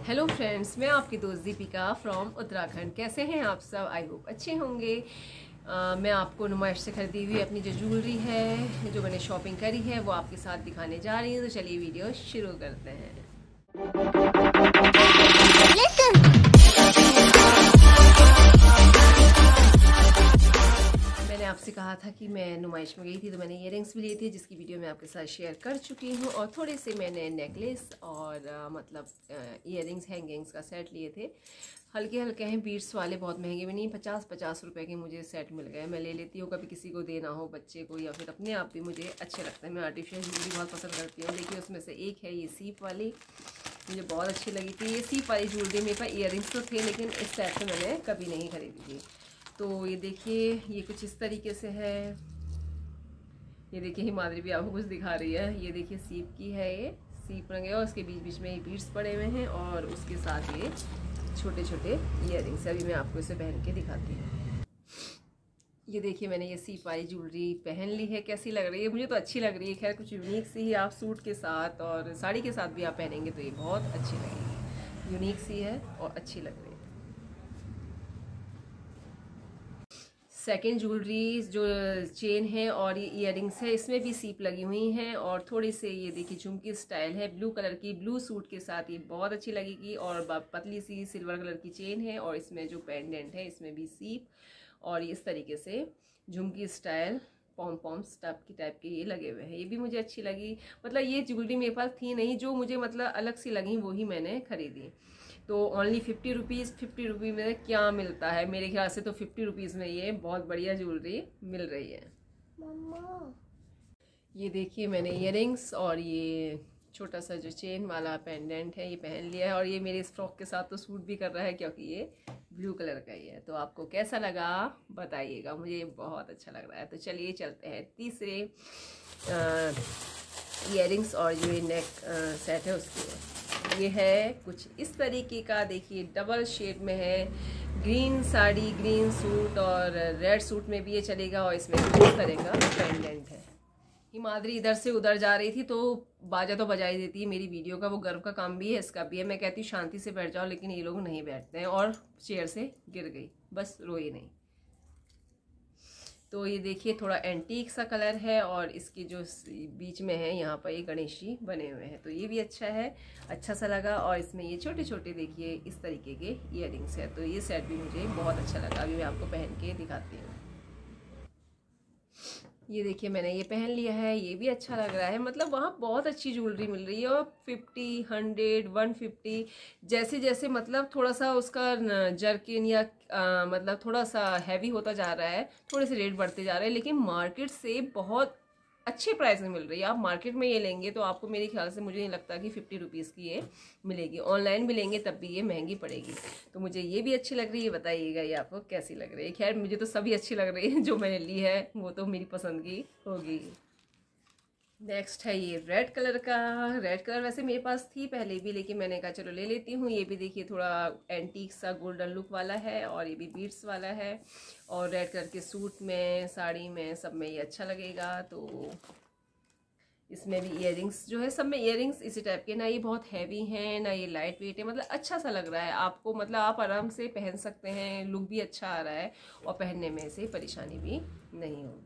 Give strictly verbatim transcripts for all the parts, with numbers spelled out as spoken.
Hello friends, मैं आपकी दोस्त दीपिका फ्रॉम उत्तराखंड। कैसे हैं आप सब? आई होप अच्छे होंगे। uh, मैं आपको नुमाइश से खरीदी हुई अपनी जो ज्वेलरी है, जो मैंने शॉपिंग करी है, वो आपके साथ दिखाने जा रही हूँ। तो चलिए वीडियो शुरू करते हैं। मैंने आपसे कहा था कि मैं नुमाइश में गई थी तो मैंने इयररिंग्स भी ली थी, जिसकी वीडियो मैं आपके साथ शेयर कर चुकी हूँ। और थोड़े से मैंने नेकलेस और आ, मतलब इयररिंग्स हैंगिंग्स का सेट लिए थे। हल्के हल्के हैं, बीट्स वाले, बहुत महंगे भी नहीं। पचास पचास रुपए के मुझे सेट मिल गए। मैं ले लेती हूँ, कभी किसी को देना हो, बच्चे को, या फिर अपने आप भी मुझे अच्छे लगते हैं। मैं आर्टिफिशियल ज्वेलरी बहुत पसंद करती हूँ। देखिए उसमें से एक है ये सीप वाली, मुझे बहुत अच्छी लगी थी। ये सीप वाली ज्वेलरी मेरे पास इयररिंग्स तो थे, लेकिन इस सेट से मैंने कभी नहीं खरीदी थी। तो ये देखिए, ये कुछ इस तरीके से है। ये देखिए हिमाद्री भी आपको कुछ दिखा रही है। ये देखिए सीप की है, ये सीप रंग है और उसके बीच बीच में ये बीड्स पड़े हुए हैं और उसके साथ ये छोटे छोटे इयररिंग्स। अभी मैं आपको इसे पहन के दिखाती हूँ। ये देखिए मैंने ये सीप वाली ज्वेलरी पहन ली है। कैसी लग रही है? मुझे तो अच्छी लग रही है। खैर कुछ यूनिक सी ही, आप सूट के साथ और साड़ी के साथ भी आप पहनेंगे तो ये बहुत अच्छी लगेगी। यूनिक सी है और अच्छी लग रही है। सेकेंड ज्वेलरी जो चेन है और ये इयररिंग्स है, इसमें भी सीप लगी हुई हैं और थोड़ी से ये देखिए झुमकी स्टाइल है, ब्लू कलर की। ब्लू सूट के साथ ये बहुत अच्छी लगेगी। और पतली सी सिल्वर कलर की चेन है और इसमें जो पेंडेंट है इसमें भी सीप और इस तरीके से झुमकी स्टाइल पॉम पॉम्स टाइप की टाइप के ये लगे हुए हैं। ये भी मुझे अच्छी लगी। मतलब ये ज्वेलरी मेरे पास थी नहीं, जो मुझे मतलब अलग सी लगी वो ही मैंने खरीदी। तो only fifty rupees fifty rupees में क्या मिलता है? मेरे ख्याल से तो फिफ्टी रुपीज़ में ये बहुत बढ़िया ज्वेलरी मिल रही है। मम्मा ये देखिए मैंने इयररिंग्स और ये छोटा सा जो चेन वाला पेंडेंट है ये पहन लिया है। और ये मेरे इस फ्रॉक के साथ तो सूट भी कर रहा है, क्योंकि ये ब्लू कलर का ही है। तो आपको कैसा लगा बताइएगा, मुझे ये बहुत अच्छा लग रहा है। तो चलिए चलते हैं तीसरे इयररिंग्स और जो ये नेक सेट है उसके। ये है कुछ इस तरीके का, देखिए डबल शेड में है। ग्रीन साड़ी, ग्रीन सूट और रेड सूट में भी ये चलेगा। और इसमें कुछ इस तरह का पेंडेंट है। हिमाद्री इधर से उधर जा रही थी तो बाजा तो बजा ही देती है मेरी वीडियो का। वो गर्व का काम भी है, इसका भी है। मैं कहती हूँ शांति से बैठ जाओ, लेकिन ये लोग नहीं बैठते हैं और चेयर से गिर गई, बस रोई नहीं। तो ये देखिए थोड़ा एंटीक सा कलर है और इसकी जो बीच में है यहाँ पर ये गणेश जी बने हुए हैं। तो ये भी अच्छा है, अच्छा सा लगा। और इसमें ये छोटे छोटे देखिए इस तरीके के इयररिंग्स है। तो ये सेट भी मुझे बहुत अच्छा लगा। अभी मैं आपको पहन के दिखाती हूँ। ये देखिए मैंने ये पहन लिया है, ये भी अच्छा लग रहा है। मतलब वहाँ बहुत अच्छी ज्वेलरी मिल रही है। और फिफ्टी, हंड्रेड, वन फिफ्टी जैसे जैसे मतलब थोड़ा सा उसका जर्किन या आ, मतलब थोड़ा सा हैवी होता जा रहा है, थोड़े से रेट बढ़ते जा रहे हैं। लेकिन मार्केट से बहुत अच्छे प्राइस में मिल रही है। आप मार्केट में ये लेंगे तो आपको मेरे ख्याल से, मुझे नहीं लगता कि फिफ्टी रुपीज़ की ये मिलेगी। ऑनलाइन भी लेंगे तब भी ये महंगी पड़ेगी। तो मुझे ये भी अच्छी लग रही है। बताइएगा ये आपको कैसी लग रही है। खैर मुझे तो सभी अच्छी लग रही है, जो मैंने ली है वो तो मेरी पसंद की होगी। नेक्स्ट है ये रेड कलर का। रेड कलर वैसे मेरे पास थी पहले भी, लेकिन मैंने कहा चलो ले लेती हूँ। ये भी देखिए थोड़ा एंटीक सा गोल्डन लुक वाला है और ये भी बीड्स वाला है। और रेड कलर के सूट में, साड़ी में, सब में ये अच्छा लगेगा। तो इसमें भी इयररिंग्स जो है, सब में इयररिंग्स इसी टाइप के, ना ये बहुत हैवी हैं ना ये लाइट वेट है। मतलब अच्छा सा लग रहा है आपको, मतलब आप आराम से पहन सकते हैं। लुक भी अच्छा आ रहा है और पहनने में से परेशानी भी नहीं होगी।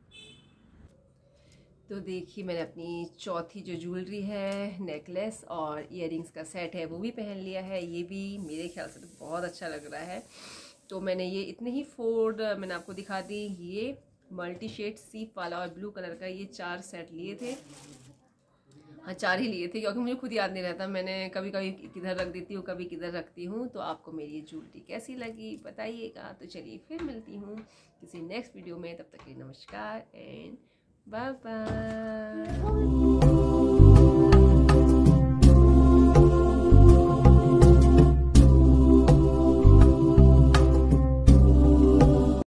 तो देखिए मैंने अपनी चौथी जो ज्वेलरी है, नेकलेस और इयररिंग्स का सेट है, वो भी पहन लिया है। ये भी मेरे ख्याल से तो बहुत अच्छा लग रहा है। तो मैंने ये इतने ही फोर मैंने आपको दिखा दी। ये मल्टी शेड सीप वाला और ब्लू कलर का ये चार सेट लिए थे। हाँ चार ही लिए थे, क्योंकि मुझे खुद याद नहीं रहता। मैंने कभी कभी किधर रख देती हूँ, कभी किधर रखती हूँ। तो आपको मेरी ये ज्वेलरी कैसी लगी बताइएगा। तो चलिए फिर मिलती हूँ किसी नेक्स्ट वीडियो में। तब तक के लिए नमस्कार एंड बाय बाय।